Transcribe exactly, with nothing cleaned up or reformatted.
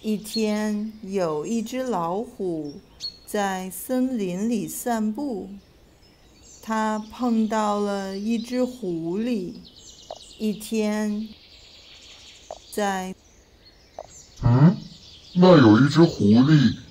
一天，有一只老虎在森林里散步，它碰到了一只狐狸。一天，在嗯，那有一只狐狸